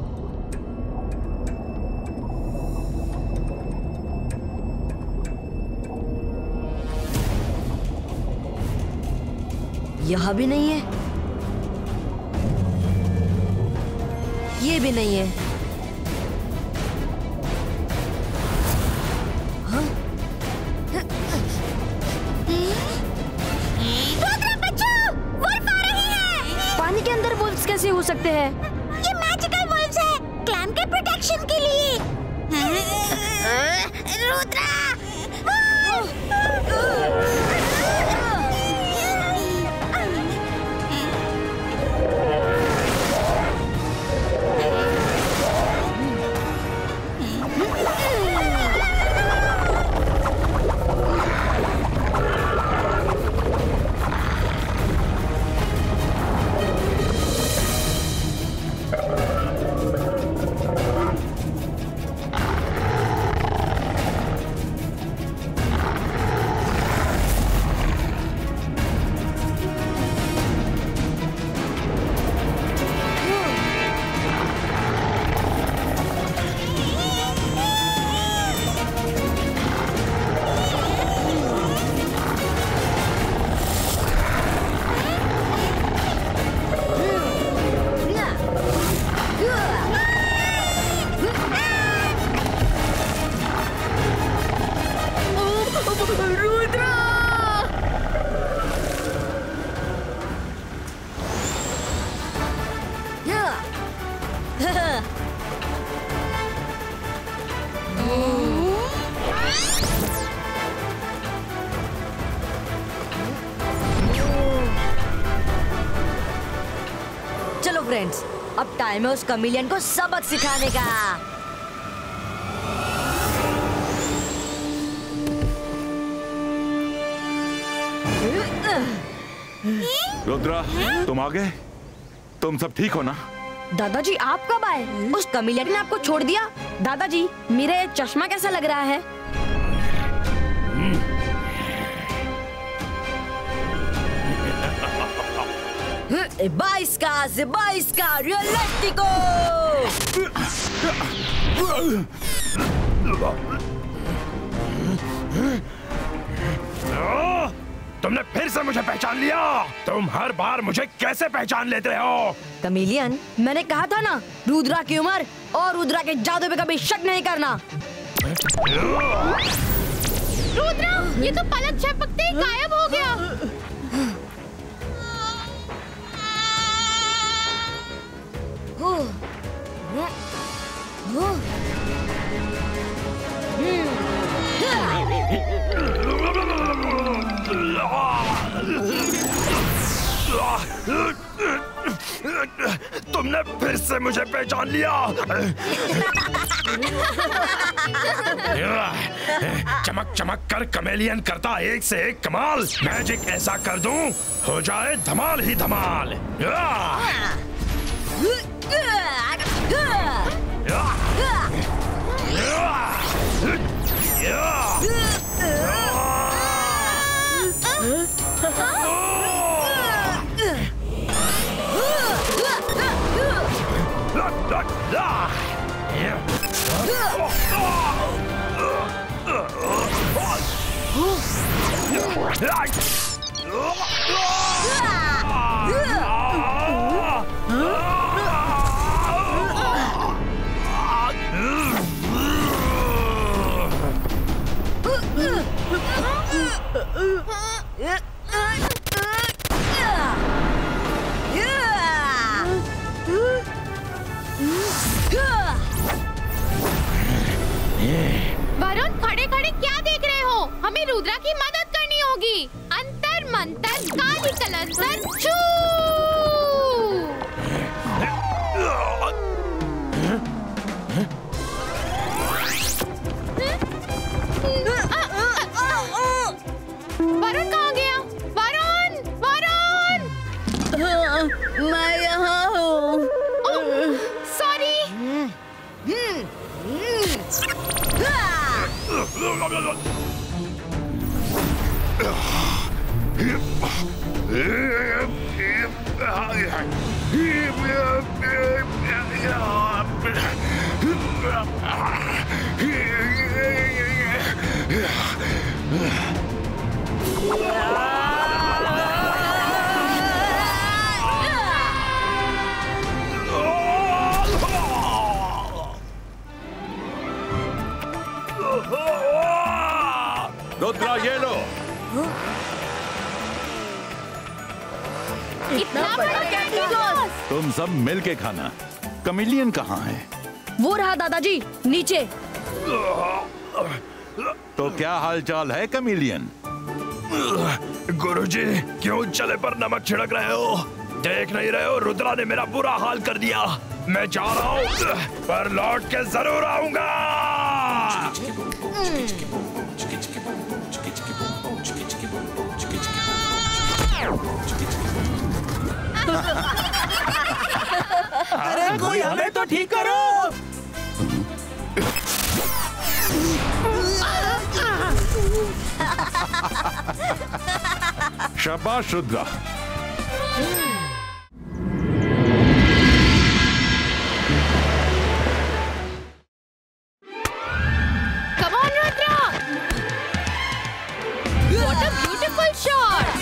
यहाँ भी नहीं है, ये भी नहीं है। हाँ? रुद्रा बचाओ, वुल्फ आ रही है। पानी के अंदर वुल्फ्स कैसे हो सकते हैं? ये मैजिकल वुल्फ्स है, क्लैम के प्रोटेक्शन के लिए। रुद्रा! चलो फ्रेंड्स, अब टाइम है उस कमीलियन को सबक सिखाने का। रुद्रा, तुम आ गए? तुम सब ठीक हो ना? दादाजी, आप कब आए? उस कमीलियन ने आपको छोड़ दिया? दादाजी, मेरा ये चश्मा कैसा लग रहा है? बाइस्का रियलिस्टिको! तुमने फिर से मुझे पहचान लिया। तुम हर बार मुझे कैसे पहचान लेते हो? कमीलियन, मैंने कहा था ना, रुद्रा की उम्र और रुद्रा के जादू पे कभी शक नहीं करना। रुद्रा, ये तो पलक झपकते ही गायब हो गया। तुमने फिर से मुझे पहचान लिया। चमक चमक कर कमेलियन करता एक से एक कमाल। मैजिक ऐसा कर दूं, हो जाए धमाल ही धमाल। वरुण, खड़े खड़े क्या देख रहे हो? हमें रुद्रा की मदद करनी होगी। अंतर मंतर काली कलंतर छू। वरुण कहाँ गया? वरुण, वरुण! इतना बड़ा कैप्टिगोस। तुम सब मिल के खाना। कमिलियन कहाँ है? वो रहा दादाजी, नीचे। तो क्या हाल चाल है कमिलियन? गुरुजी, क्यों चले पर नमक छिड़क रहे हो? देख नहीं रहे हो रुद्रा ने मेरा बुरा हाल कर दिया। मैं जा रहा हूँ, पर लौट के जरूर आऊंगा। अरे कोई हमें तो ठीक करो। शाबाश Rudra. Come on, Rudra! What a beautiful shot!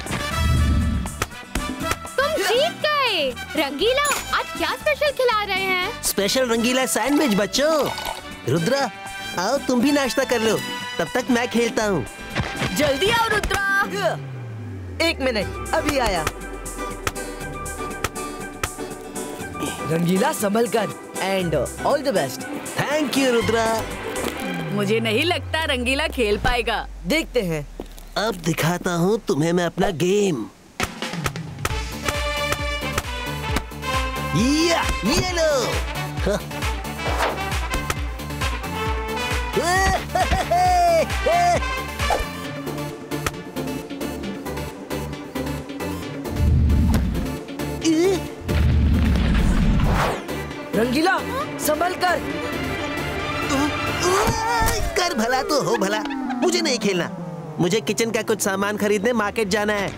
तुम जीत गए। रंगीला, आज क्या स्पेशल खिला रहे हैं? स्पेशल रंगीला सैंडविच बच्चों। रुद्रा, आओ तुम भी नाश्ता कर लो, तब तक मैं खेलता हूँ। जल्दी आओ रुद्रा। एक मिनट, अभी आया। रंगीला संभल कर and all the best. Thank you Rudra. मुझे नहीं लगता रंगीला खेल पाएगा। देखते हैं। अब दिखाता हूँ तुम्हें मैं अपना गेम। ये लो। रंगीला संभल कर। कर भला तो हो भला, मुझे नहीं खेलना। मुझे किचन का कुछ सामान खरीदने मार्केट जाना है।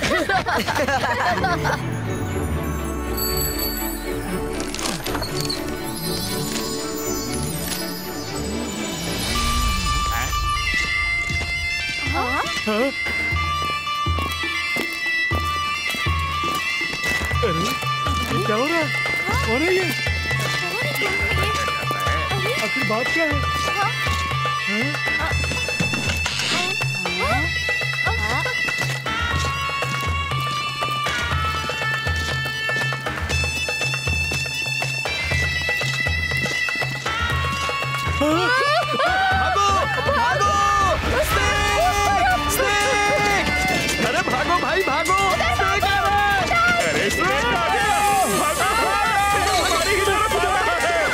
हाँ? अरे ये क्या हो रहा है? कौन है ये? आखिर बात क्या है? अरे भागो भाई भागो। अरे स्नेक आ गया। हमारी ही तरफ आ रहा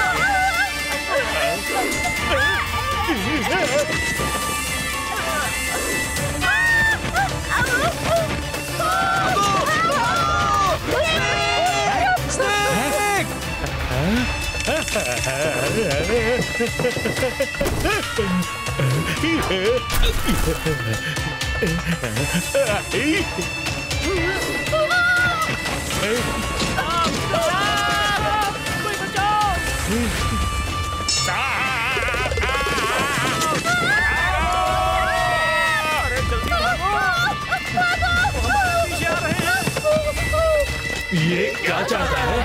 ये क्या चाहता है?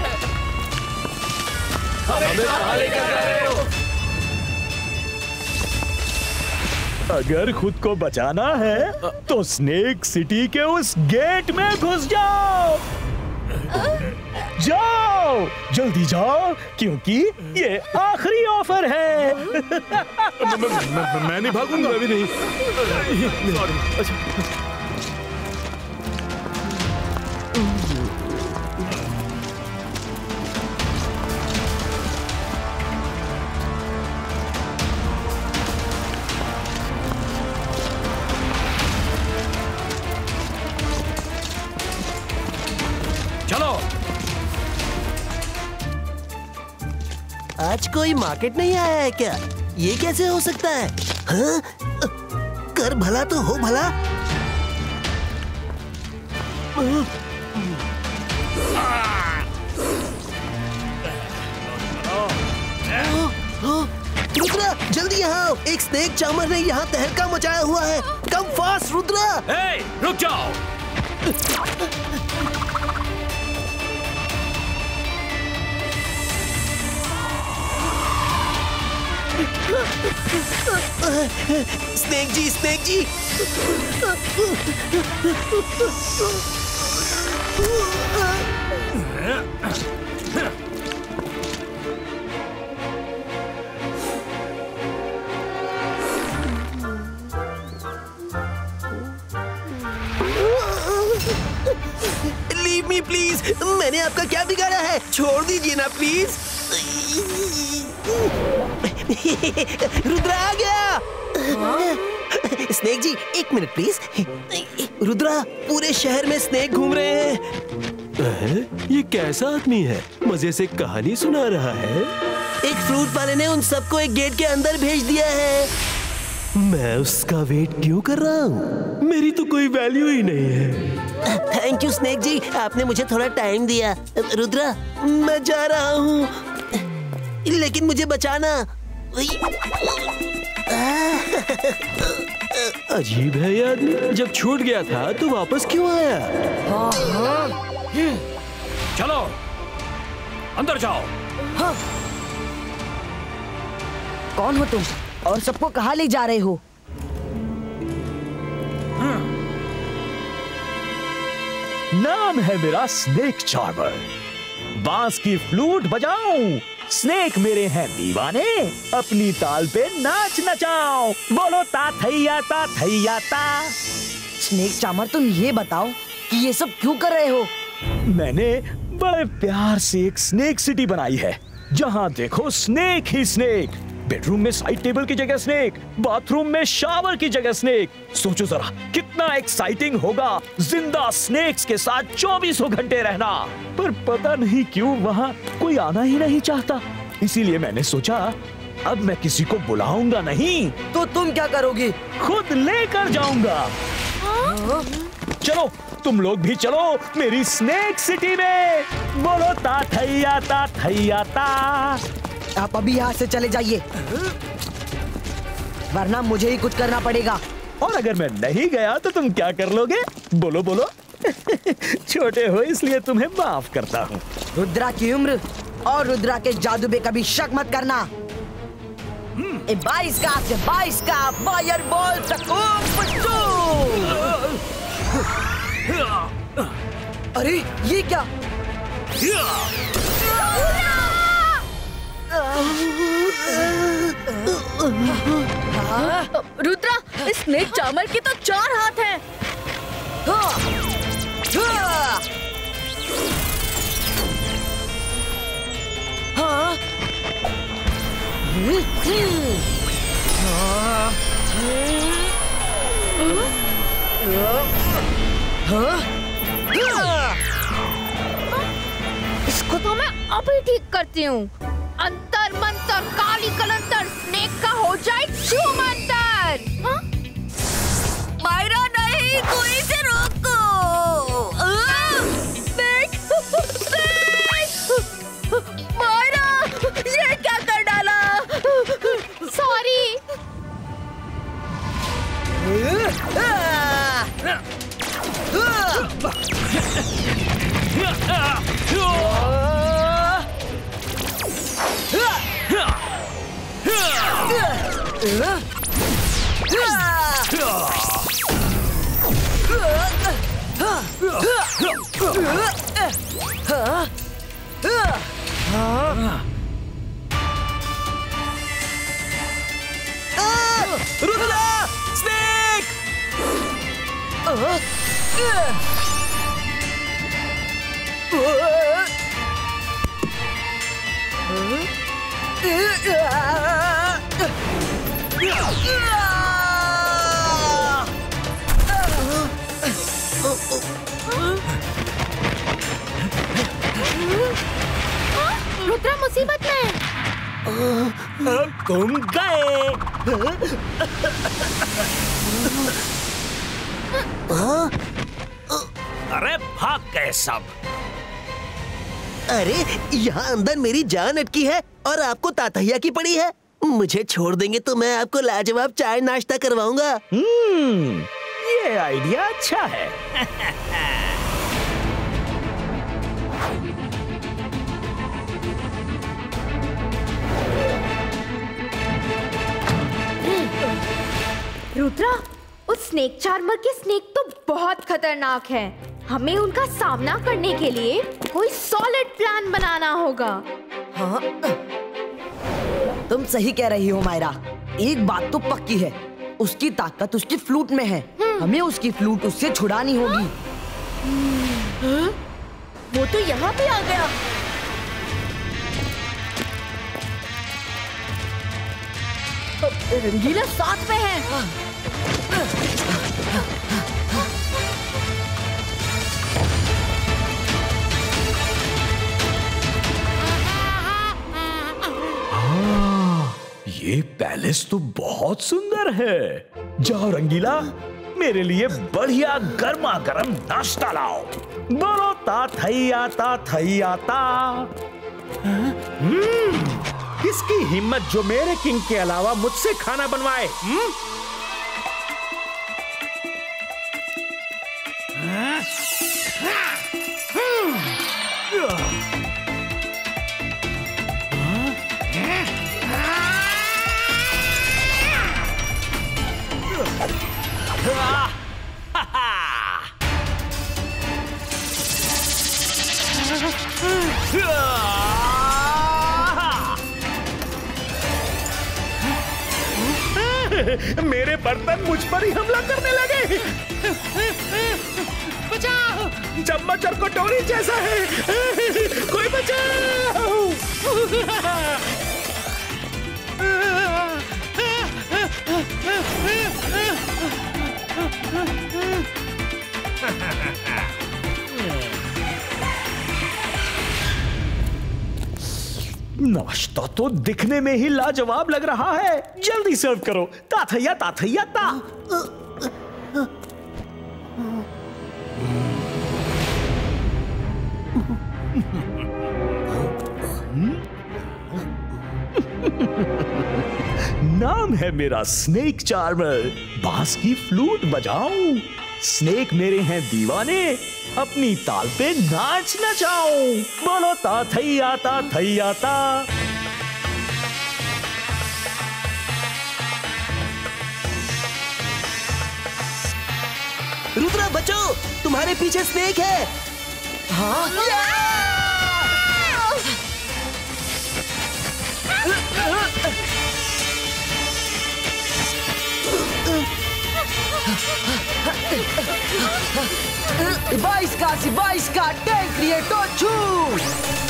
हमें कहाँ लेकर जा रहे हो? अगर खुद को बचाना है तो स्नेक सिटी के उस गेट में घुस जाओ। जाओ, जल्दी जाओ, क्योंकि ये आखिरी ऑफर है। मैं नहीं भागूंगा। मैं भी नहीं। अच्छा। आज कोई मार्केट नहीं आया है क्या? ये कैसे हो सकता है? हाँ? कर भला तो हो भला। रुद्रा, जल्दी यहाँ आओ। एक स्नेक चार्मर ने यहाँ तहलका मचाया हुआ है। Come fast Rudra. रुक जाओ। Snake ji, snake ji. Leave me please, मैंने आपका क्या बिगाड़ा है? छोड़ दीजिए ना प्लीज। रुद्रा आ गया। स्नेक जी एक मिनट प्लीज। रुद्रा, पूरे शहर में स्नेक घूम रहे हैं। ये कैसा आदमी है? मजे से कहानी सुना रहा है। एक फ्रूट वाले ने उन सबको एक गेट के अंदर भेज दिया है। मैं उसका वेट क्यों कर रहा हूँ? मेरी तो कोई वैल्यू ही नहीं है। थैंक यू स्नेक जी, आपने मुझे थोड़ा टाइम दिया। रुद्रा, मैं जा रहा हूँ, लेकिन मुझे बचाना। अजीब है ये आदमी, जब छूट गया था तो वापस क्यों आया? चलो अंदर जाओ। हाँ। कौन हो तुम और सबको कहाँ ले जा रहे हो? नाम है मेरा स्नेक चार्मर। बांस की फ्लूट बजाऊं, स्नेक मेरे हैं दीवाने, अपनी ताल पे नाच नचाओ, बोलो ता थैया ता थैया ता। स्नेक चार्मर, तुम ये बताओ कि ये सब क्यों कर रहे हो? मैंने बड़े प्यार से एक स्नेक सिटी बनाई है, जहाँ देखो स्नेक ही स्नेक। बेडरूम में साइड टेबल की जगह स्नेक, बाथरूम में शावर की जगह स्नेक। सोचो जरा कितना एक्साइटिंग होगा जिंदा स्नेक्स के साथ 24 घंटे रहना। पर पता नहीं क्यों वहाँ कोई आना ही नहीं चाहता। इसीलिए मैंने सोचा अब मैं किसी को बुलाऊंगा नहीं। तो तुम क्या करोगे? खुद लेकर जाऊंगा। चलो तुम लोग भी चलो मेरी स्नेक सिटी में, बोलो ता थैया ता थैया ता। आप अभी यहाँ से चले जाइए, वरना मुझे ही कुछ करना पड़ेगा। और अगर मैं नहीं गया तो तुम क्या कर लोगे? बोलो बोलो। छोटे हो इसलिए तुम्हें माफ करता हूँ। रुद्रा की उम्र और रुद्रा के जादू पे कभी शक मत करना। 22 का से 22 का फायर बॉल अरे ये क्या? रुद्रा, इस स्नेक चार्मर के तो 4 हाथ हैं। इसको तो मैं अभी ठीक करती हूँ। अंतर मंतर काली कलंतर स्नेक का हो जाए छूमंतर। मायरा नहीं, कोई इसे रोको। स्नेक, मायरा, ये क्या कर डाला? सॉरी। रुद्रा, स्नेक! रुद्रा मुसीबत में। तुम गए। अरे भाग गए सब। अरे यहाँ अंदर मेरी जान अटकी है और आपको तातैया की पड़ी है। मुझे छोड़ देंगे तो मैं आपको लाजवाब चाय नाश्ता करवाऊंगा। ये आइडिया अच्छा है। रुद्रा, उस स्नेक चार्मर की स्नेक तो बहुत खतरनाक है। हमें उनका सामना करने के लिए कोई सॉलिड प्लान बनाना होगा। हाँ, तुम सही कह रही हो मायरा। एक बात तो पक्की है, उसकी ताकत उसकी फ्लूट में है। हमें उसकी फ्लूट उससे छुड़ानी होगी। वो तो यहाँ पे आ गया। रंगीला साथ में है। ये पैलेस तो बहुत सुंदर है। जाओ रंगीला, मेरे लिए बढ़िया गर्मा गर्म नाश्ता लाओ। बोलो ता थैया ता थैया ता। किसकी हिम्मत जो मेरे किंग के अलावा मुझसे खाना बनवाए? मेरे बर्तन मुझ पर ही हमला करने लगे। बचाओ, चम्मच और कटोरी जैसा है, कोई बचाओ। नाश्ता तो दिखने में ही लाजवाब लग रहा है। जल्दी सर्व करो। ताथैया ताथैया ता। नाम है मेरा स्नेक चार्मर। बांस की फ्लूट बजाऊं, स्नेक मेरे हैं दीवाने, अपनी ताल पे नाच नचाऊं। बोलो ता थैया ता थैया ता। रुद्रा बचो, तुम्हारे पीछे स्नेक है। हाँ? Ibai ska, tank creator choose.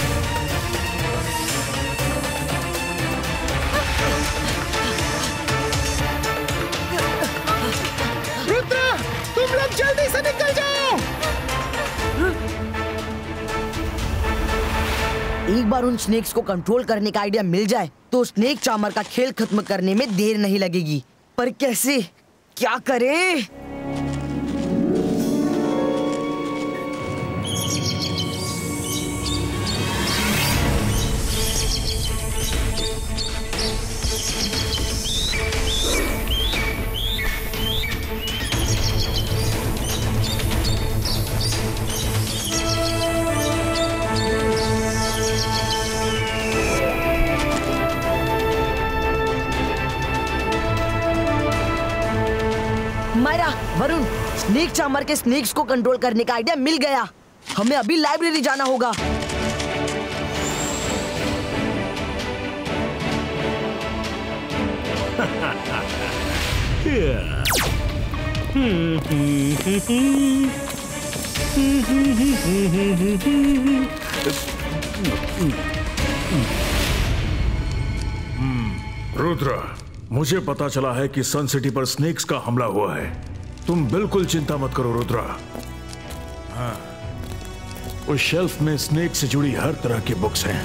Rudra, तुम लोग जल्दी से निकल जाओ। एक बार उन स्नेक्स को कंट्रोल करने का आइडिया मिल जाए तो स्नेक चार्मर का खेल खत्म करने में देर नहीं लगेगी। पर कैसे, क्या करें? मायरा, वरुण, स्नेक चार्मर के स्नेक्स को कंट्रोल करने का आइडिया मिल गया। हमें अभी लाइब्रेरी जाना होगा। रुद्रा, मुझे पता चला है कि सन सिटी पर स्नेक्स का हमला हुआ है। तुम बिल्कुल चिंता मत करो रुद्रा। हाँ, उस शेल्फ में स्नेक से जुड़ी हर तरह की बुक्स हैं।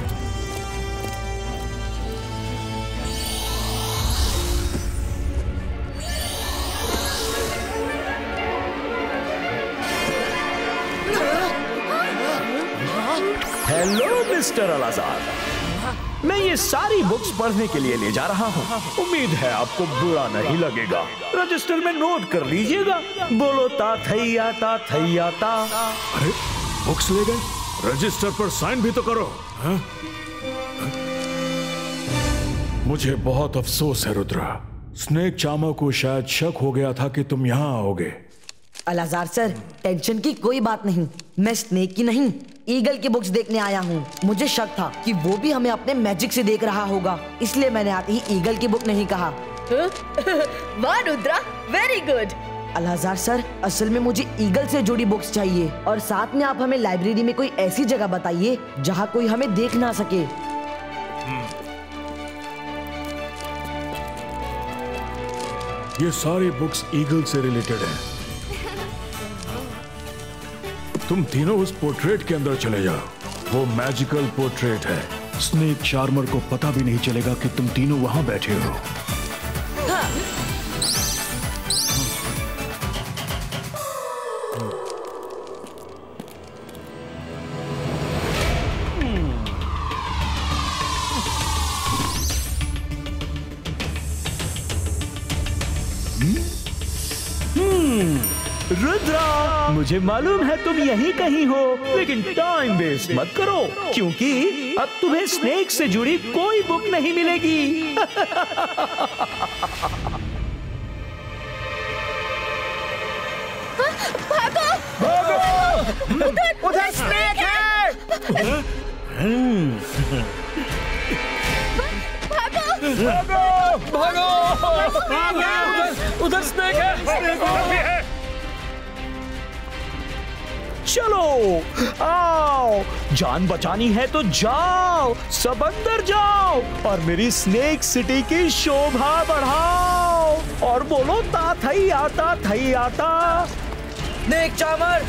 हेलो मिस्टर अलाजार, मैं ये सारी बुक्स पढ़ने के लिए ले जा रहा हूँ। उम्मीद है आपको बुरा नहीं लगेगा। रजिस्टर में नोट कर लीजिएगा। बोलो ता थैया ता थैया ता। अरे, बुक्स ले गए? रजिस्टर पर साइन भी तो करो। हाँ? मुझे बहुत अफसोस है रुद्रा। स्नेक चार्मर को शायद शक हो गया था कि तुम यहाँ आओगे। अलाजार सर, टेंशन की कोई बात नहीं। मैं स्नेक की नहीं, ईगल की बुक्स देखने आया हूँ। मुझे शक था कि वो भी हमें अपने मैजिक से देख रहा होगा, इसलिए मैंने आते ही ईगल की बुक नहीं कहा। वाह रुद्रा, वेरी गुड। अलाजार सर, असल में मुझे ईगल से जुड़ी बुक्स चाहिए, और साथ में आप हमें लाइब्रेरी में कोई ऐसी जगह बताइए जहाँ कोई हमें देख ना सके। ये सारी बुक्स ईगल से रिलेटेड हैं। तुम तीनों उस पोर्ट्रेट के अंदर चले जाओ, वो मैजिकल पोर्ट्रेट है। स्नेक चार्मर को पता भी नहीं चलेगा कि तुम तीनों वहां बैठे हो। रुद्रा, मुझे मालूम है तुम यहीं कहीं हो, लेकिन टाइम वेस्ट मत करो, क्योंकि अब तुम्हें स्नेक से जुड़ी कोई बुक नहीं मिलेगी। भागो! भागो! उधर स्नेक है! भागो! भागो! उधर स्नेक है! स्नेक है! चलो आओ, जान बचानी है तो जाओ, सब अंदर जाओ और मेरी स्नेक सिटी की शोभा बढ़ाओ और बोलो ता थई आता थई आता। Snake charmer!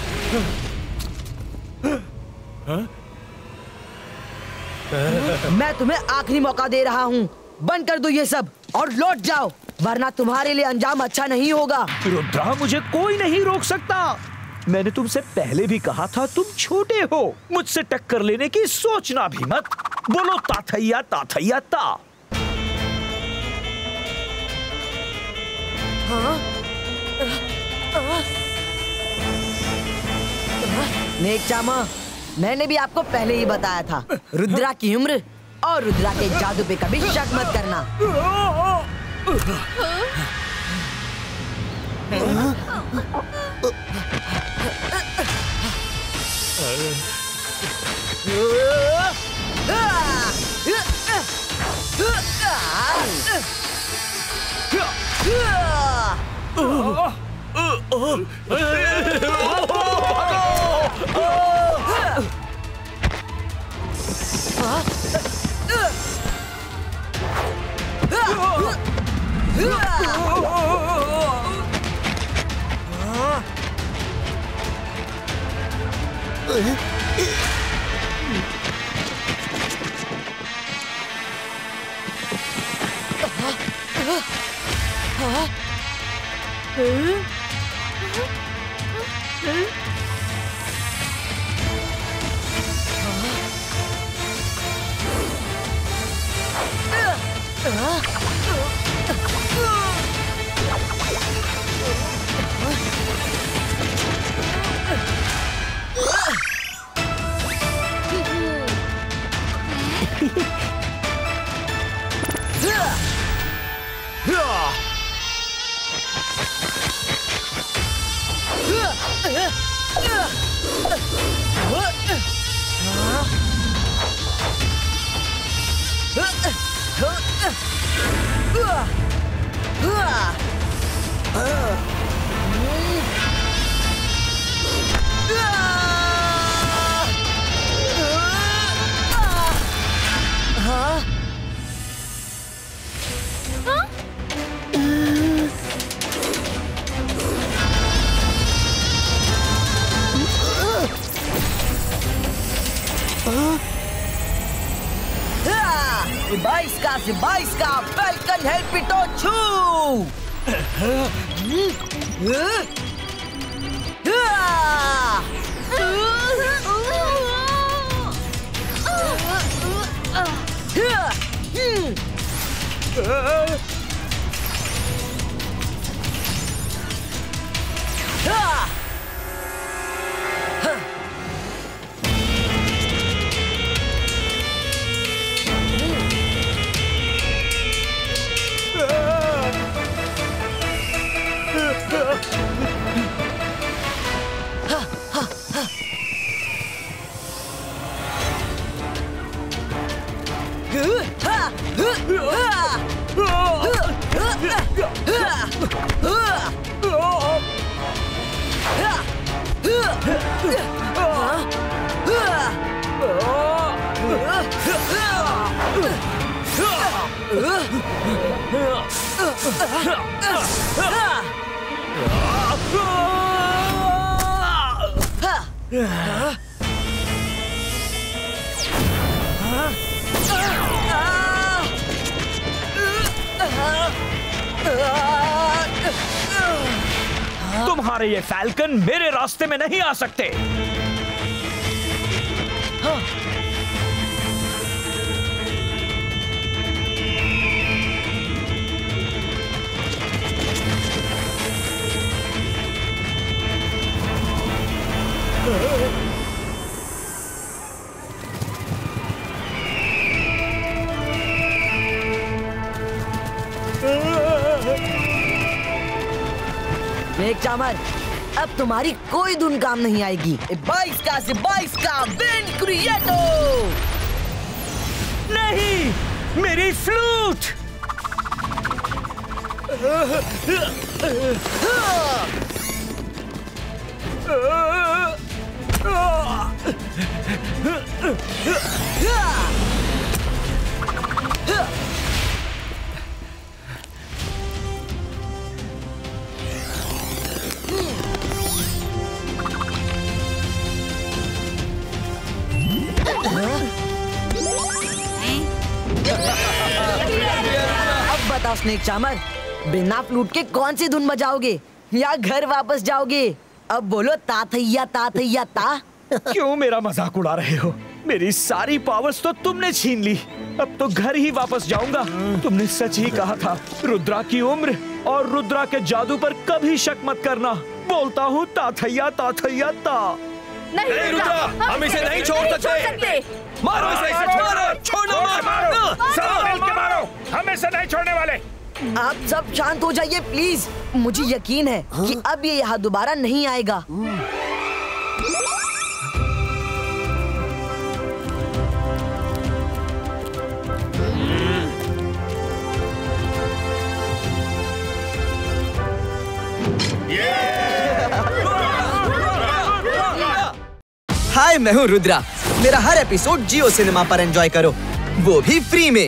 मैं तुम्हें आखिरी मौका दे रहा हूँ, बंद कर दो ये सब और लौट जाओ, वरना तुम्हारे लिए अंजाम अच्छा नहीं होगा। रुद्रा, मुझे कोई नहीं रोक सकता। मैंने तुमसे पहले भी कहा था तुम छोटे हो, मुझसे टक्कर लेने की सोचना भी मत। बोलो ताथैया ताथैया ता। स्नेक चार्मर, मैंने भी आपको पहले ही बताया था, रुद्रा की उम्र और रुद्रा के जादू पे कभी शक मत करना। Zibaiska, Falcon Helpitochu! तुम्हारे ये फैल्कन मेरे रास्ते में नहीं आ सकते। स्नेक चार्मर, अब तुम्हारी कोई धुन काम नहीं आएगी। 22 का से 22 का विंड क्रिएटो। नहीं, मेरी फ्लूट। अब बताओ स्नेक चार्मर, बिना फ्लूट के कौन सी धुन बजाओगे या घर वापस जाओगे? अब बोलो ता थैया ता थैया ता। क्यों मेरा मजाक उड़ा रहे हो? मेरी सारी पावर्स तो तुमने छीन ली। अब तो घर ही वापस जाऊंगा। तुमने सच ही कहा था। रुद्रा की उम्र और रुद्रा के जादू पर कभी शक मत करना। बोलता हूँ ता थैया ता थैया ता। नहीं रुद्रा, हम इसे नहीं छोड़ सकते। मारो इसे, छोड़ो मारो, सब मिलके मारो, हम इसे नहीं छोड़ने वाले। आप सब शांत हो जाइए प्लीज। मुझे यकीन है कि अब ये यहाँ दोबारा नहीं आएगा। हाय, मैं हूँ रुद्रा। मेरा हर एपिसोड जियो सिनेमा पर एंजॉय करो, वो भी फ्री में।